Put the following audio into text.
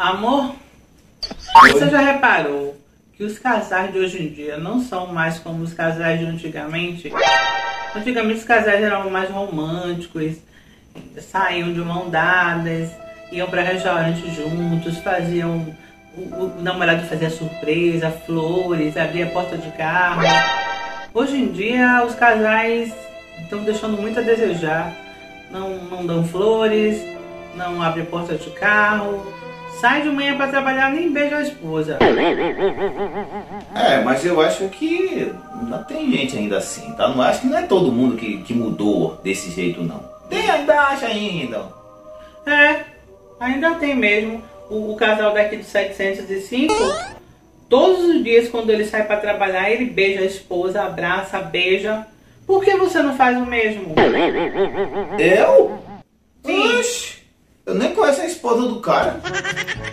Amor, você já reparou que os casais de hoje em dia não são mais como os casais de antigamente? Antigamente os casais eram mais românticos, saíam de mão dadas, iam para restaurante juntos, faziam... O namorado fazia surpresa, flores, abria a porta de carro. Hoje em dia os casais estão deixando muito a desejar. Não dão flores, não abrem porta de carro, sai de manhã para trabalhar, nem beija a esposa. Mas eu acho que não tem gente ainda assim, tá? Não acho que não é todo mundo que mudou desse jeito, não. Tem, ainda acha ainda. Ainda tem mesmo. O casal daqui do 705, todos os dias quando ele sai para trabalhar, ele beija a esposa, abraça, beija. Por que você não faz o mesmo? Eu? Sim. Oxi, eu nem conheço a esposa do cara.